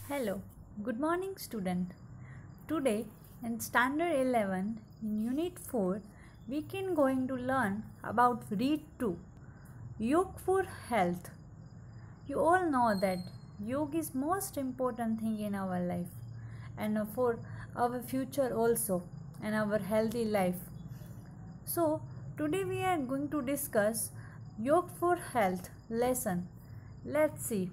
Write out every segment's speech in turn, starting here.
Hello, good morning student. Today in standard 11 in unit 4 we can going to learn about read 2 Yoga for health. You all know that yoga is most important thing in our life and for our future also and our healthy life. So today we are going to discuss yoga for health lesson. Let's see.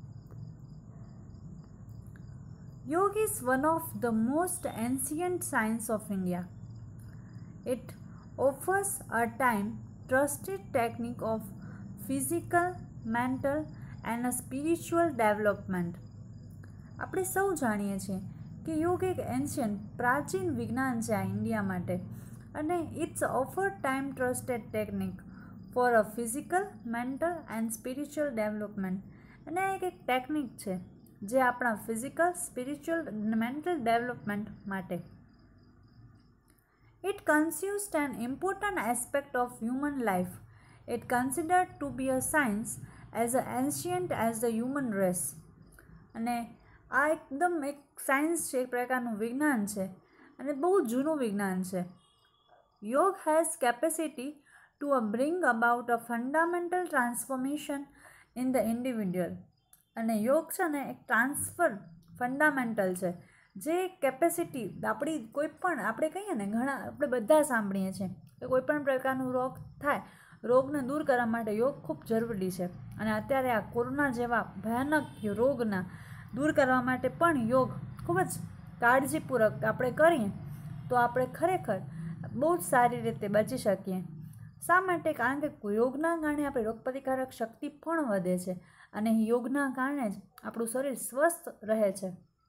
Yoga is one of the most ancient science of India. It offers a time trusted technique of physical, mental and a spiritual development. આપણે સૌ જાણીએ છીએ કે યોગ એક ancient પ્રાચીન વિજ્ઞાન છે આ ઇન્ડિયા માટે અને it's offer time trusted technique for a physical mental and spiritual development અને આ એક ટેકનિક છે જે આપણા ફિઝિકલ સ્પિરિચ્યુઅલ અને મેન્ટલ ડેવલપમેન્ટ માટે. It constitutes an important aspect of human life. It considered to be a science as ancient as the human race. અને આ એકદમ એક સાયન્સ છે, એક પ્રકારનું વિજ્ઞાન છે અને બહુ જૂનું વિજ્ઞાન છે. Yoga has capacity to bring about a fundamental transformation in the individual. અને યોગ છે ને એક ટ્રાન્સફર ફંડામેન્ટલ છે જે કેપેસિટી આપણી કોઈ પણ આપણે કહીએ ને ઘણા આપણે બધા સાંભળીએ છીએ કે કોઈ પણ પ્રકારનું રોગ થાય રોગને દૂર કરવા માટે યોગ ખૂબ જરૂરી છે અને અત્યારે આ કોરોના જેવા ભયાનક રોગના દૂર કરવા માટે પણ યોગ ખૂબ જ કાળજીપૂર્વક આપણે કરીએ તો આપણે ખરેખર બહુ જ સારી રીતે બચી શકીએ. શા માટે? કારણ કે યોગના કારણે આપણી રોગપ્રતિકારક શક્તિ પણ વધે છે અને યોગના કારણે જ આપણું શરીર સ્વસ્થ રહે છે.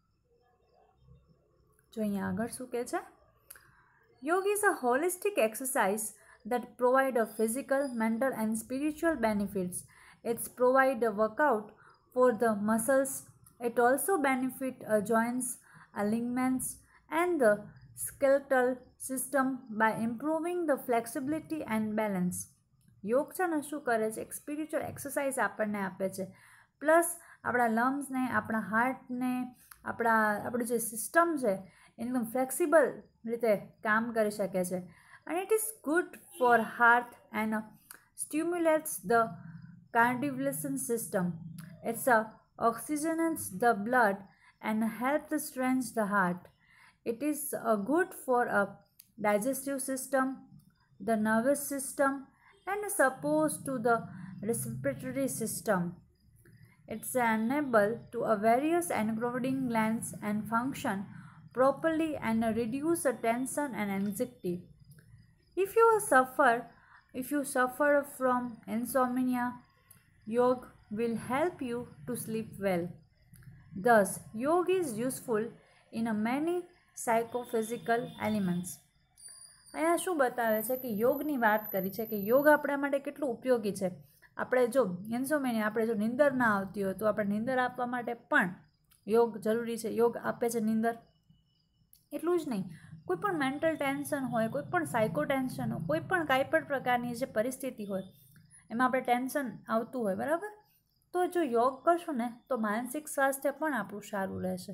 જો અહીંયા આગળ શું કહે છે? Yoga is a holistic exercise that provide a physical, mental and spiritual benefits. It's provide a workout for the muscles. It also benefit joints, ligaments and the skeletal system by improving the flexibility and balance. યોગ છે ને શું કરે છે? એક spiritual exercise આપણને આપે છે પ્લસ આપણા લંગ્સને આપણા હાર્ટને આપણું જે સિસ્ટમ છે એકદમ ફ્લેક્સિબલ રીતે કામ કરી શકે છે. And it is good for heart and stimulates the cardiovascular system. It's oxygenates the blood and helps to strengthen the heart. It is good for a digestive system, the nervous system and supports to the respiratory system. It's enable to various endocrine glands and function properly and reduce the tension and anxiety. If you suffer from insomnia, yoga will help you to sleep well. Thus, yoga is useful in many psychophysical elements. અહીંયા શું બતાવે છે કે યોગની વાત કરી છે કે યોગ આપણા માટે કેટલું ઉપયોગી છે. આપણે જો ઇન્સોમેનિયા આપણે જો નીંદર ના આવતી હોય તો આપણે નીંદર આપવા માટે પણ યોગ જરૂરી છે. યોગ આપે છે નીંદર. એટલું જ નહીં, કોઈ પણ મેન્ટલ ટેન્શન હોય, કોઈ પણ સાયકો ટેન્શન હોય, કોઈ પણ કાંઈ પણ પ્રકારની જે પરિસ્થિતિ હોય એમાં આપણે ટેન્શન આવતું હોય બરાબર, તો જો યોગ કરશું ને તો માનસિક સ્વાસ્થ્ય પણ આપણું સારું રહેશે.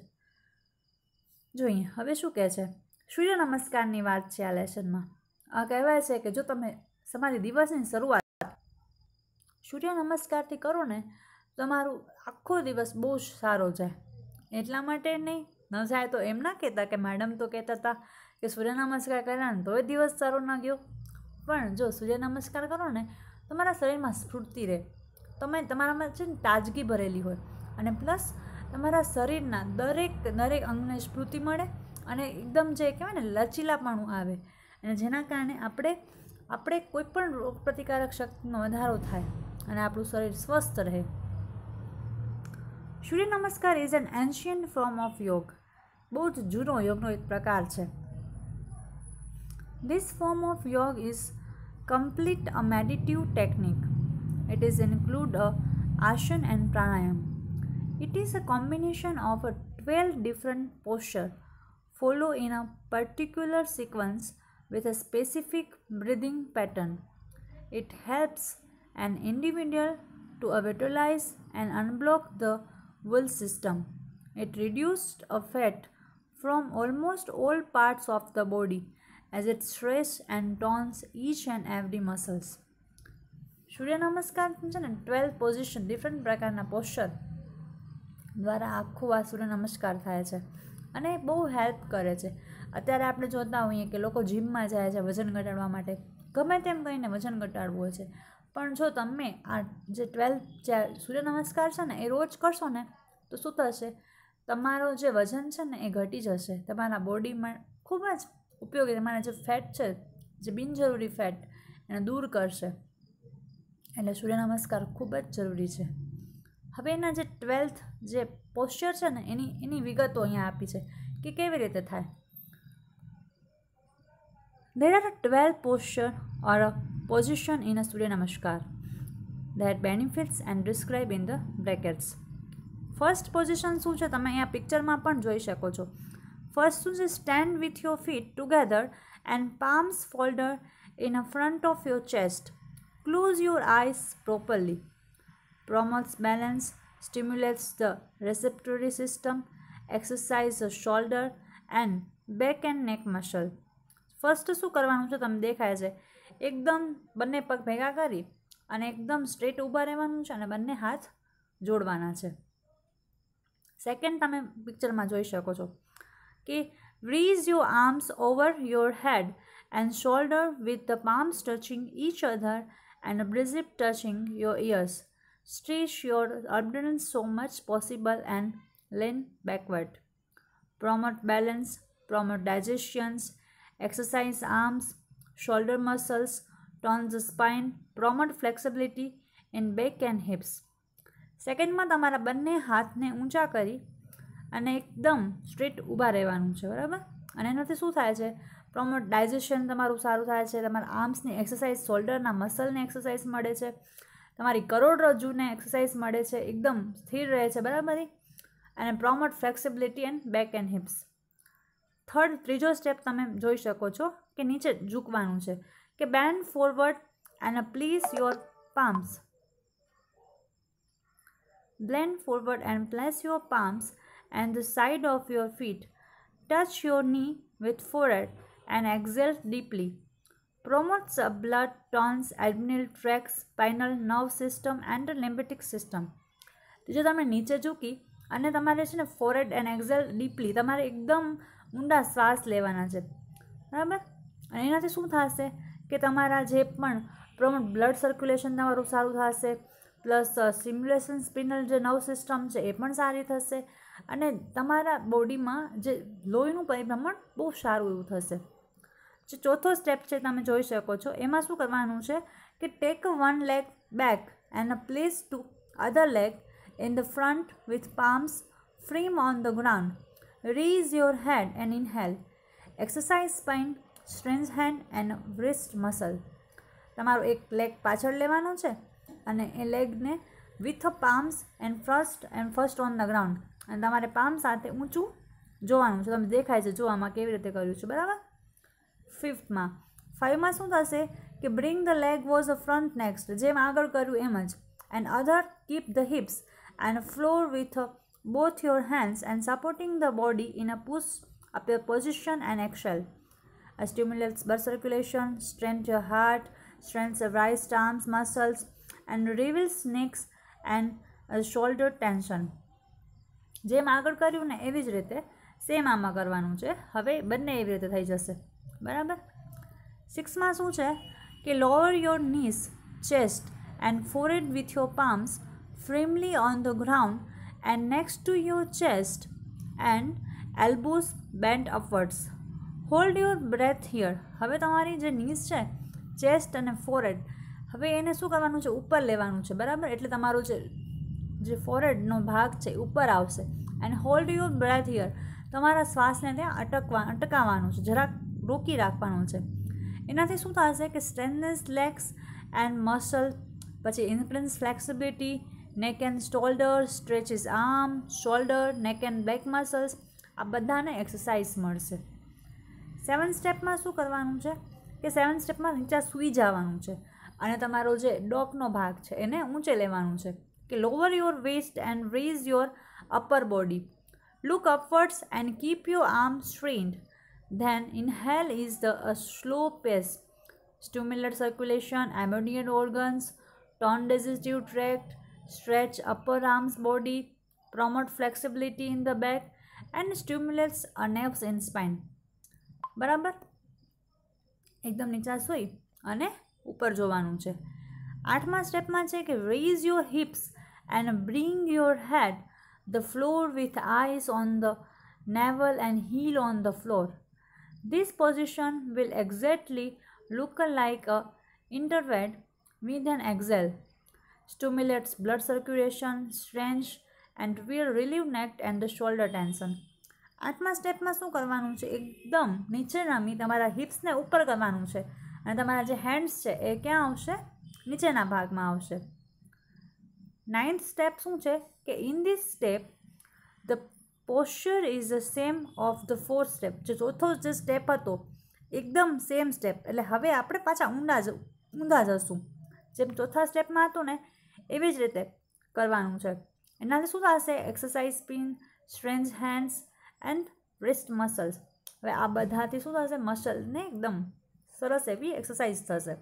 જોઈએ હવે શું કહે છે? સૂર્ય નમસ્કારની વાત છે આ લેસનમાં. આ કહેવાય છે કે જો તમે તમારી દિવસની શરૂઆત સૂર્ય નમસ્કારથી કરો ને તમારું આખો દિવસ બહુ જ સારો જાય. એટલા માટે નહીં ન જાય તો એમ ના કહેતા કે મેડમ તો કહેતા હતા કે સૂર્ય નમસ્કાર કર્યા ને તોય દિવસ સારો ન ગયો. પણ જો સૂર્ય નમસ્કાર કરો ને તમારા શરીરમાં સ્ફૂર્તિ રહે, તમારામાં છે ને તાજગી ભરેલી હોય અને પ્લસ તમારા શરીરના દરેક અંગને સ્ફૂર્તિ મળે અને એકદમ જે કહેવાય ને લચીલાપણું આવે અને જેના કારણે આપણે કોઈ પણ રોગ પ્રતિકારક શક્તિનો વધારો થાય અને આપણું શરીર સ્વસ્થ રહે. Surya Namaskar is an ancient form of yoga. બહુ જ જૂનો યોગનો એક પ્રકાર છે. This form of yoga is complete a meditative technique. It is include a asana and pranayam. It is a combination of a 12 different posture follow in a particular sequence with a specific breathing pattern. It helps an individual to vitalize and unblock the whole system. It reduced a fat from almost all parts of the body as it stretches and tones each and every muscles. સૂર્ય નમસ્કાર છે ને 12 position different પ્રકારના posture દ્વારા આખું આ સૂર્ય નમસ્કાર થાય છે અને બહુ હેલ્પ કરે છે. અત્યારે આપણે જોતા હોઈએ કે લોકો જીમમાં જાય છે વજન ઘટાડવા માટે, ગમે તેમ કહીને વજન ઘટાડવું હોય છે, પણ જો તમે આ જે 12 જે સૂર્ય નમસ્કાર છે ને એ રોજ કરશો ને તો શું થશે, તમારો જે વજન છે ને એ ઘટી જશે. તમારા બોડીમાં ખૂબ જ ઉપયોગી, તમારા જે ફેટ છે, જે બિનજરૂરી ફેટ એને દૂર કરશે. એટલે સૂર્ય નમસ્કાર ખૂબ જ જરૂરી છે. હવે એના જે 12th જે પોસ્ચર છે ને એની વિગતો અહીંયા આપી છે કે કેવી રીતે થાય. There are 12 posture or a position in a Surya Namaskar that benefits and describe in the brackets. First position શું છે તમે અહીંયા પિક્ચરમાં પણ જોઈ શકો છો. ફર્સ્ટ શું છે, stand with your feet together and palms folded in a front of your chest. Close your eyes properly. Promotes balance, stimulates the receptory system, exercise the shoulder and back and neck muscle. First શું કરવાનું છે તમને દેખાય છે, એકદમ બંને પગ ભેગા કરી અને એકદમ સ્ટ્રેટ ઊભા રહેવાનું છે અને બંને હાથ જોડવાના છે. સેકન્ડ તમે પિક્ચરમાં જોઈ શકો છો કે raise your arms over your head and shoulder with the palms touching each other and a bicep touching your ears. Stretch your abdomen so much possible and lean backward. Promote balance, promote digestions, exercise arms, shoulder muscles, tone the spine, promote flexibility in back and hips. સેકન્ડમાં તમારા બંને હાથને ઊંચા કરી અને એકદમ straight ઊભા રહેવાનું છે, બરાબર. અને એનાથી શું થાય છે, પ્રમોટ ડાયજેશન તમારું સારું થાય છે, તમારા આર્મ્સની એક્સરસાઇઝ, શોલ્ડરના મસલને એક્સરસાઇઝ મળે છે, તમારી કરોડરજ્જુને એક્સરસાઇઝ મળે છે, એકદમ સ્થિર રહે છે, બરાબર. અને promote flexibility and back and hips. ત્રીજો સ્ટેપ તમે જોઈ શકો છો કે નીચે ઝૂકવાનું છે કે bend forward and place your palms. Bend forward and place your palms and the side of your feet. Touch your knee with forehead and exhale deeply. Promotes blood, tones, adrenal tract, spinal nerve system and the lymphatic system. જો તમે નીચે ઝૂકી અને તમારે છે ને forehead and exhale deeply, તમારે એકદમ ઊંડા શ્વાસ લેવાના છે, બરાબર. અને એનાથી શું થશે કે તમારા જે પણ પ્રમોટ બ્લડ સર્ક્યુલેશન તમારું સારું થશે, પ્લસ સ્ટિમ્યુલેશન સ્પિનલ જે નર્વ સિસ્ટમ છે એ પણ સારી થશે અને તમારા બોડીમાં જે લોહીનું પરિભ્રમણ બહુ સારું એવું થશે. જે ચોથો સ્ટેપ છે તમે જોઈ શકો છો, એમાં શું કરવાનું છે કે take one leg back and place to other leg in the front with palms firm on the ground. Raise your head and inhale. Exercise spine, strength hand and wrist muscle. તમારો એક લેગ પાછળ લેવાનો છે અને એ લેગને with palms and first on the ground, અને તમારે પામ સાથે ઊંચું જોવાનું છે. તમે દેખાય છે જોવામાં કેવી રીતે કર્યું છે, બરાબર. ફાઇવમાં શું થશે કે bring the leg was a front next, જેમ આગળ કર્યું એમ જ. And other keep the hips and floor with both your hands and supporting the body in a push up your position and exhale. Stimulates blood circulation, strengthens your heart, strengthens the right arms muscles and reveals necks and shoulder tension. જેમ આગળ કર્યું ને એવી જ રીતે same આમાં કરવાનું છે. હવે બંને એવી રીતે થઈ જશે, બરાબર. 6માં શું છે કે lower your knees, chest and forehead with your palms firmly on the ground and next to your chest and elbows bent upwards. Hold your breath here. હવે તમારી જે નીઝ છે, ચેસ્ટ અને ફોરહેડ, હવે એને શું કરવાનું છે, ઉપર લેવાનું છે, બરાબર. એટલે તમારો જે ફોરહેડનો ભાગ છે ઉપર આવશે. And hold your breath here, તમારા શ્વાસને ત્યાં અટકાવવાનું છે, જરાક રોકી રાખવાનું છે. એનાથી શું થશે કે સ્ટ્રેન્થનેસ લેગ્સ એન્ડ મસલ, પછી increase flexibility, neck and shoulder, stretches arm, shoulder, neck and back muscles, આ બધાને એક્સરસાઇઝ મળશે. 7th સ્ટેપમાં શું કરવાનું છે કે 7th સ્ટેપમાં નીચે સૂઈ જવાનું છે અને તમારો જે ડોકનો ભાગ છે એને ઊંચે લેવાનું છે કે lower your waist and raise your upper body. Look upwards and keep your arms straightened. Then inhale is a slow pace. Stimulate circulation, immediate organs, tone digestive tract, stretch upper arms body, promote flexibility in the back and stimulates nerves in spine. બરાબર, એકદમ નીચા સુઈ અને ઉપર જોવાનું છે. 8મા સ્ટેપમાં છે કે raise your hips and bring your head the floor with eyes on the navel and heel on the floor. This position will exactly look like a introvert with an exhale. Stimulates blood circulation, strength and will relieve neck and the shoulder tension. 8મા સ્ટેપમાં શું કરવાનું છે, એકદમ નીચે નમી તમારા હિપ્સને ઉપર કરવાનું છે અને તમારા જે હેન્ડ્સ છે એ ક્યાં આવશે, નીચેના ભાગમાં આવશે. 9th સ્ટેપ શું છે કે in this step the posture is the same of the 4th step. જે ચોથો જે સ્ટેપ હતો એકદમ સેમ સ્ટેપ, એટલે હવે આપણે પાછા ઊંધા જશું. જેમ ચોથા સ્ટેપમાં હતું ને એવી જ રીતે કરવાનું છે. એનાથી શું થશે, exercise spine, strengthen hands and wrist muscles. હવે આ બધાથી શું થશે, મસલને એકદમ સરસ એવી એક્સરસાઇઝ થશે.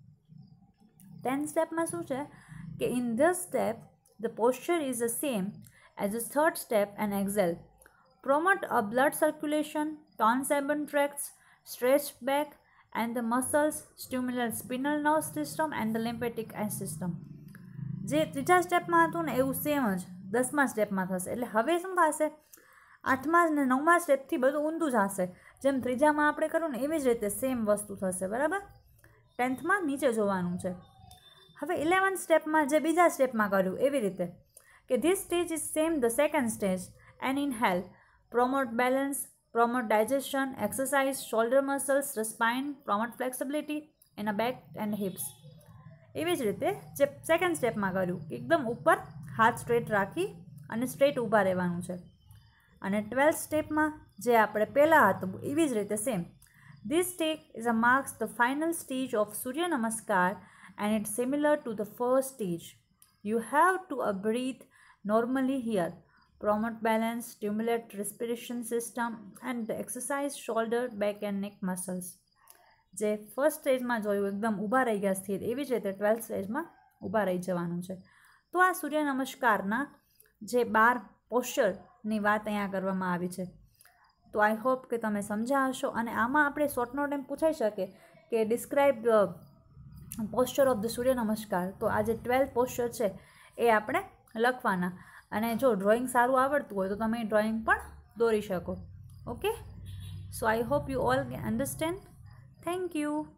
10th સ્ટેપમાં શું છે કે in this step the posture is the same as the 3rd step and exhale. Promote a blood circulation, tone seven tracts, stretch back and the muscles, stimulate spinal nerve system and the lymphatic system. જે ત્રીજા સ્ટેપમાં હતું ને એવું same જ 10મા સ્ટેપમાં થશે. એટલે હવે શું થશે, 8મા અને 9મા સ્ટેપથી બધું ઊંધું જશે. જેમ ત્રીજામાં આપણે કર્યું ને એવી જ રીતે સેમ વસ્તુ થશે. બરાબર, 10thમાં નીચે જોવાનું છે. હવે 11th સ્ટેપમાં જે બીજા સ્ટેપમાં કર્યું એવી રીતે કે this stage is same the 2nd stage and inhale. Promote balance, promote digestion, exercise shoulder muscles, the spine, promote flexibility in a back and hips. એવી જ રીતે જે 2nd સ્ટેપમાં કર્યું એકદમ ઉપર હાથ સ્ટ્રેટ રાખી અને સ્ટ્રેટ ઊભા રહેવાનું છે. અને 12th સ્ટેપમાં જે આપણે પહેલાં હતું એવી જ રીતે same. This step is a marks the final stage of Surya Namaskar and it's similar to the first stage. You have to breathe normally here. Promote balance, stimulate respiration system and the exercise shoulder, back and neck muscles. જે first સ્ટેજમાં જોયું એકદમ ઊભા રહી ગયા સ્થિર, એવી જ રીતે 12th સ્ટેજમાં ઊભા રહી જવાનું છે. તો આ સૂર્ય નમસ્કારના જે 12 પોસ્ચરની વાત અહીંયા કરવામાં આવી છે. તો આઈ હોપ કે તમે સમજ્યા હશો. અને આમાં આપણે શોર્ટ નોટ એમ પૂછાઈ શકે કે describe posture of the Surya namaskar. તો આ જે 12 પોસ્ચર છે એ આપણે લખવાના. અને જો ડ્રોઈંગ સારું આવડતું હોય તો તમે ડ્રોઈંગ પણ દોરી શકો. Okay, so I hope you all understand. Thank you.